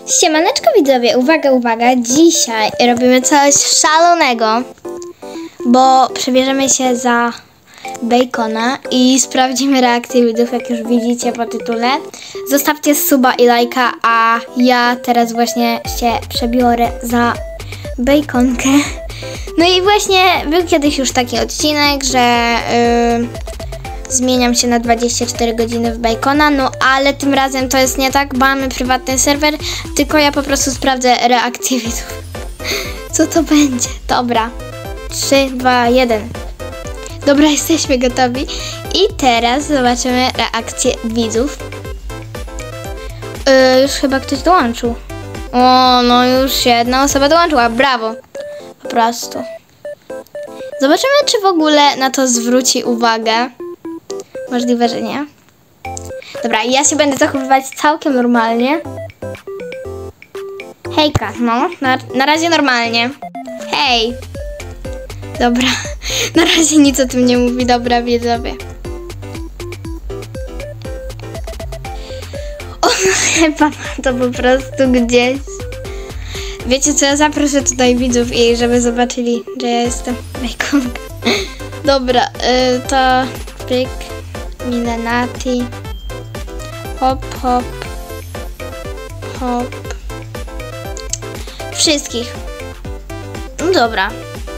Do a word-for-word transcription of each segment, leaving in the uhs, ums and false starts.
Siemaneczko widzowie, uwaga, uwaga, dzisiaj robimy coś szalonego, bo przebierzemy się za Bacona i sprawdzimy reakcję widzów, jak już widzicie po tytule. Zostawcie suba i lajka, a ja teraz właśnie się przebiorę za Baconkę. No i właśnie był kiedyś już taki odcinek, że yy, zmieniam się na dwadzieścia cztery godziny w Bacona, no ale tym razem to jest nie tak, bo mamy prywatny serwer, tylko ja po prostu sprawdzę reakcję widzów. Co to będzie? Dobra. trzy, dwa, jeden. Dobra, jesteśmy gotowi. I teraz zobaczymy reakcję widzów. Yy, już chyba ktoś dołączył. O, no już jedna osoba dołączyła. Brawo. Po prostu. Zobaczymy, czy w ogóle na to zwróci uwagę. Możliwe, że nie. Dobra, ja się będę zachowywać całkiem normalnie. Hejka, no. Na, na razie normalnie. Hej. Dobra. Na razie nic o tym nie mówi. Dobra, widzowie. On chyba ma to po prostu gdzieś. Wiecie co, ja zaproszę tutaj widzów i żeby zobaczyli, że ja jestem Baconka. Dobra, y, to pyk, Milenati. Hop, hop. Hop. Wszystkich. No dobra.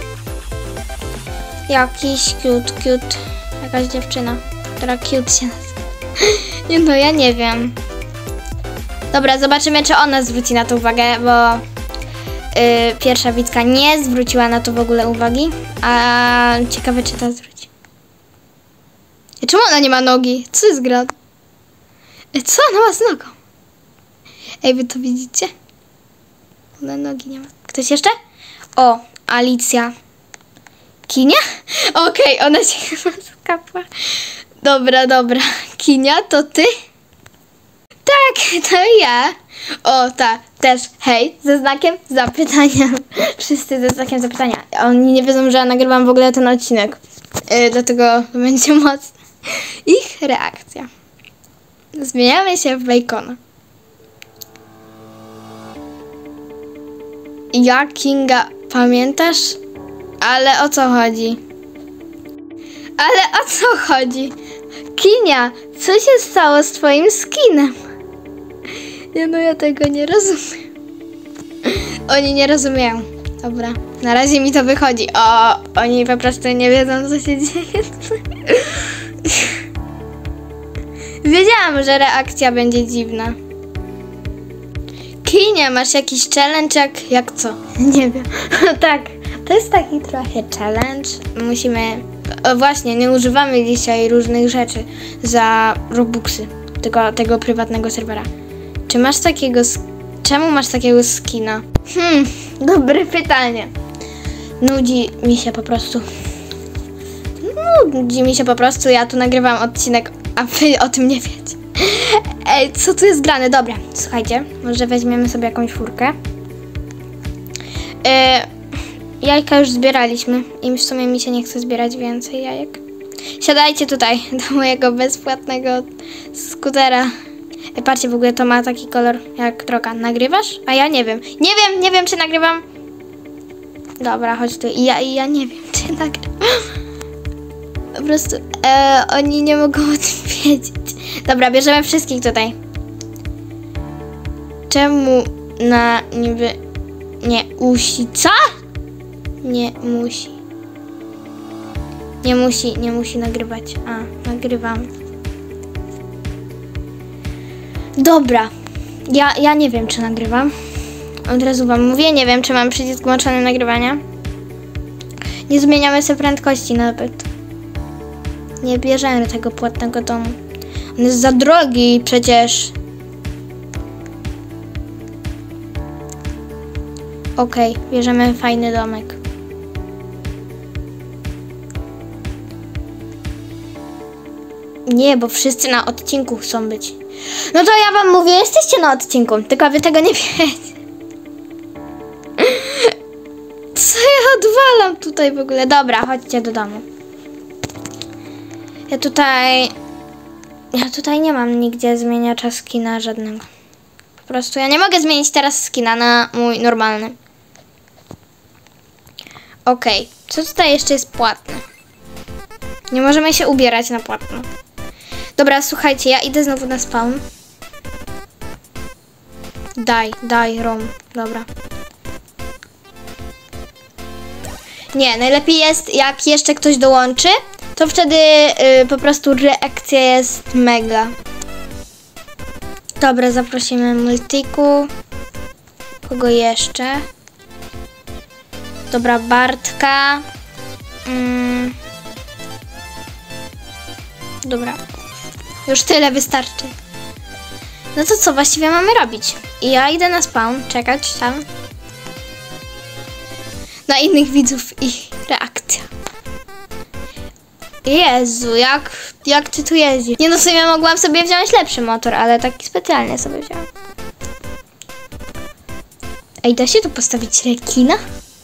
Jakiś cute, cute. Jakaś dziewczyna, która cute się nazywa. Nie no, ja nie wiem. Dobra, zobaczymy, czy ona zwróci na to uwagę, bo yy, pierwsza widzka nie zwróciła na to w ogóle uwagi. A ciekawe, czy ta zwróci. I czemu ona nie ma nogi? Co jest gra? Co ona ma z nogą? Ej, wy to widzicie? Ona nogi nie ma. Ktoś jeszcze? O, Alicja. Kinia? Okej, okay, ona się chyba skapła. Dobra, dobra. Kinia, to ty? Tak, to ja. O, ta, też. Hej, ze znakiem zapytania. Wszyscy ze znakiem zapytania. Oni nie wiedzą, że ja nagrywam w ogóle ten odcinek. Yy, dlatego będzie mocna ich reakcja. Zmieniamy się w Bacona. Ja, Kinga, pamiętasz? Ale o co chodzi? Ale o co chodzi? Kinia, co się stało z twoim skinem? Nie no, ja tego nie rozumiem. Oni nie rozumieją. Dobra, na razie mi to wychodzi. O, oni po prostu nie wiedzą, co się dzieje. Wiedziałam, że reakcja będzie dziwna. Kinia, masz jakiś challenge? Jak, jak co? Nie wiem. Tak. To jest taki trochę challenge. Musimy... O właśnie, nie używamy dzisiaj różnych rzeczy za Robuxy, tylko tego prywatnego serwera. Czy masz takiego... Czemu masz takiego skina? Hmm, dobre pytanie. Nudzi mi się po prostu. Nudzi mi się po prostu. Ja tu nagrywam odcinek, a wy o tym nie wiecie. Ej, co tu jest grane? Dobra, słuchajcie. Może weźmiemy sobie jakąś furkę. Yy... Jajka już zbieraliśmy i w sumie mi się nie chce zbierać więcej jajek. Siadajcie tutaj do mojego bezpłatnego skutera. Ej, patrzcie, w ogóle to ma taki kolor jak droga. Nagrywasz? A ja nie wiem. Nie wiem, nie wiem, czy nagrywam. Dobra, chodź tu. I ja, i ja nie wiem, czy nagrywam. Po prostu e, oni nie mogą o tym wiedzieć. Dobra, bierzemy wszystkich tutaj. Czemu na niby nie usi? Co? Nie musi. Nie musi, nie musi nagrywać. A, nagrywam. Dobra. Ja, ja nie wiem, czy nagrywam. Od razu wam mówię, nie wiem, czy mam przycisk włączony nagrywania. Nie zmieniamy sobie prędkości nawet. Nie bierzemy tego płatnego domu. On jest za drogi przecież. Okej, okay, bierzemy fajny domek. Nie, bo wszyscy na odcinku chcą być. No to ja wam mówię, jesteście na odcinku, tylko wy tego nie wiecie. Co ja odwalam tutaj w ogóle? Dobra, chodźcie do domu. Ja tutaj... Ja tutaj nie mam nigdzie zmieniacza skina żadnego. Po prostu ja nie mogę zmienić teraz skina na mój normalny. Okej, okay. Co tutaj jeszcze jest płatne? Nie możemy się ubierać na płatno. Dobra, słuchajcie, ja idę znowu na spawn. Daj, daj, rom. Dobra. Nie, najlepiej jest, jak jeszcze ktoś dołączy, to wtedy yy, po prostu reakcja jest mega. Dobra, zaprosimy Multiku. Kogo jeszcze? Dobra, Bartka. Mm. Dobra. Już tyle wystarczy. No to co właściwie mamy robić? I ja idę na spawn, czekać tam na innych widzów i reakcja. Jezu, jak, jak ty tu jeździsz? Nie no, w sumie mogłam sobie wziąć lepszy motor, ale taki specjalnie sobie wziąłem. Ej, da się tu postawić rekina?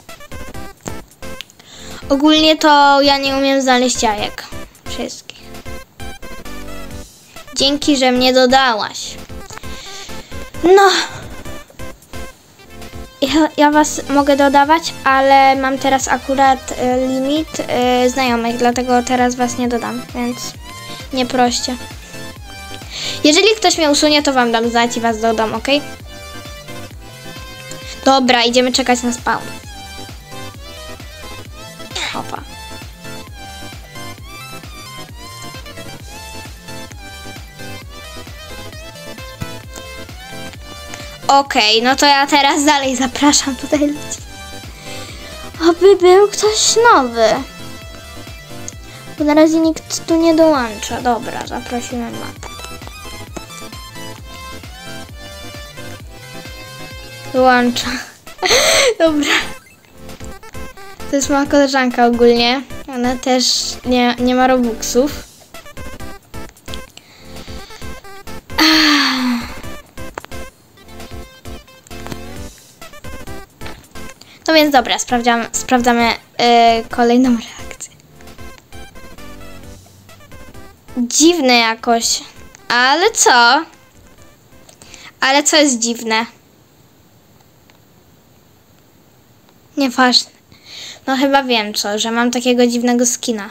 Ogólnie to ja nie umiem znaleźć jajek. Wszystkich. Dzięki, że mnie dodałaś. No. Ja, ja was mogę dodawać, ale mam teraz akurat y, limit y, znajomych, dlatego teraz was nie dodam, więc nie proście. Jeżeli ktoś mnie usunie, to wam dam znać i was dodam, ok? Dobra, idziemy czekać na spawn. Opa. Okej, okay, no to ja teraz dalej zapraszam tutaj ludzi. Oby był ktoś nowy. Bo na razie nikt tu nie dołącza. Dobra, zaprosimy mapę. Dołącza. Dobra. To jest moja koleżanka ogólnie. Ona też nie, nie ma robuxów. No więc dobra, sprawdzamy, sprawdzamy yy, kolejną reakcję. Dziwne jakoś. Ale co? Ale co jest dziwne? Nieważne. No chyba wiem co, że mam takiego dziwnego skina.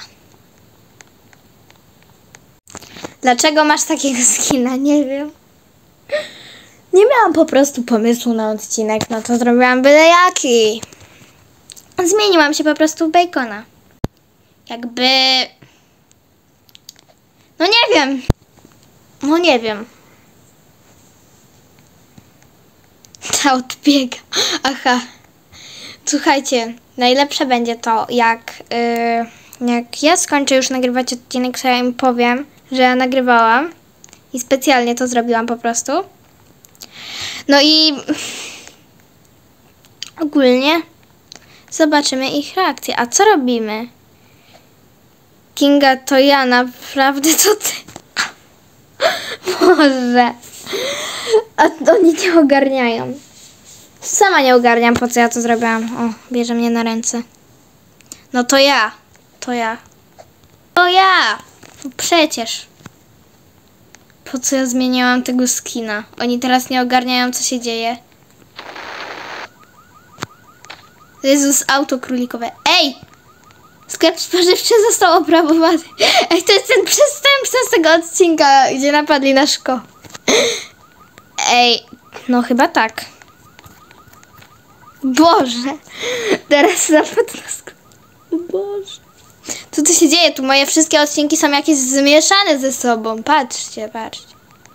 Dlaczego masz takiego skina? Nie wiem. Nie miałam po prostu pomysłu na odcinek, no to zrobiłam byle jaki. Zmieniłam się po prostu w bacona. Jakby... No nie wiem. No nie wiem. Ta odbiega. Aha. Słuchajcie, najlepsze będzie to, jak, yy, jak ja skończę już nagrywać odcinek, to ja im powiem, że ja nagrywałam. I specjalnie to zrobiłam po prostu. No i ogólnie zobaczymy ich reakcję. A co robimy? Kinga, to ja, naprawdę to ty. Boże. A oni nie ogarniają. Sama nie ogarniam, po co ja to zrobiłam. O, bierze mnie na ręce. No to ja. To ja. To ja. No przecież. Po co ja zmieniałam tego skina? Oni teraz nie ogarniają, co się dzieje. Jezus, auto królikowe. Ej! Sklep spożywczy został oprabowany. Ej, to jest ten przestępca z tego odcinka, gdzie napadli na szkołę. Ej, no chyba tak. Boże. Teraz napadł na sklep. Boże. Co tu się dzieje? Tu moje wszystkie odcinki są jakieś zmieszane ze sobą. Patrzcie, patrzcie.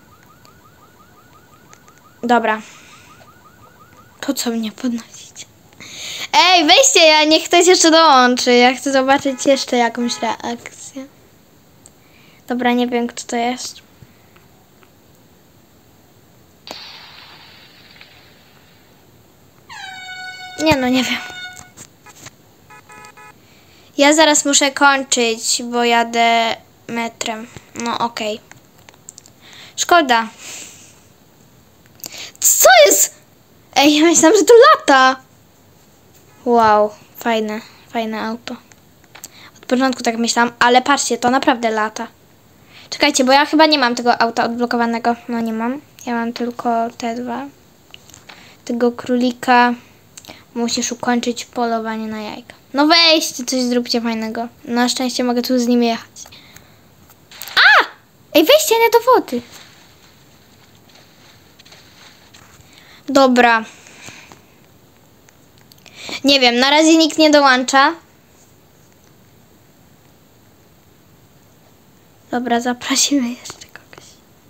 Dobra. Po co mnie podnosić? Ej, weźcie, ja niech ktoś jeszcze dołączy. Ja chcę zobaczyć jeszcze jakąś reakcję. Dobra, nie wiem, kto to jest. Nie no, nie wiem. Ja zaraz muszę kończyć, bo jadę metrem. No okej. Okay. Szkoda. Co jest? Ej, ja myślałam, że to lata. Wow, fajne, fajne auto. Od początku tak myślałam, ale patrzcie, to naprawdę lata. Czekajcie, bo ja chyba nie mam tego auta odblokowanego. No nie mam. Ja mam tylko te dwa. Tego królika. Musisz ukończyć polowanie na jajka. No weźcie, coś zróbcie fajnego. Na szczęście mogę tu z nim jechać. A! Ej, weźcie nie do wody. Dobra. Nie wiem, na razie nikt nie dołącza. Dobra, zaprosimy jeszcze kogoś.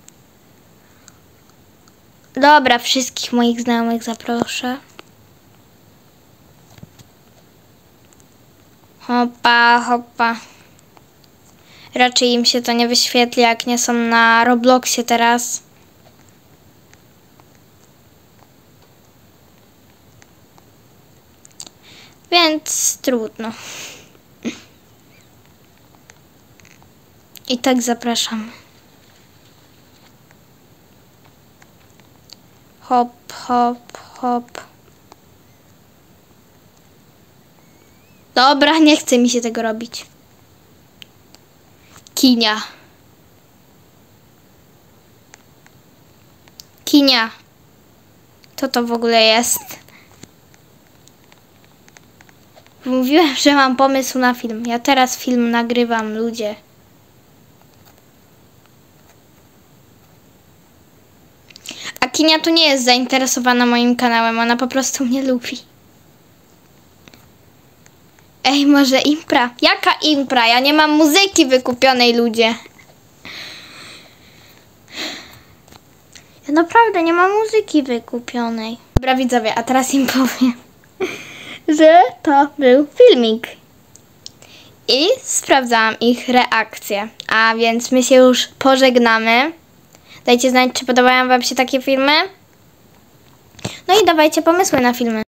Dobra, wszystkich moich znajomych zaproszę. Hopa, hopa. Raczej im się to nie wyświetli, jak nie są na Robloxie teraz. Więc trudno. I tak zapraszam. Hop, hop, hop. Dobra, nie chce mi się tego robić. Kinia. Kinia. Co to w ogóle jest? Mówiłem, że mam pomysł na film. Ja teraz film nagrywam, ludzie. A Kinia tu nie jest zainteresowana moim kanałem. Ona po prostu mnie lubi. Ej, może impra? Jaka impra? Ja nie mam muzyki wykupionej, ludzie. Ja naprawdę nie mam muzyki wykupionej. Dobra, widzowie, a teraz im powiem, że to był filmik. I sprawdzałam ich reakcję. A więc my się już pożegnamy. Dajcie znać, czy podobają wam się takie filmy. No i dawajcie pomysły na filmy.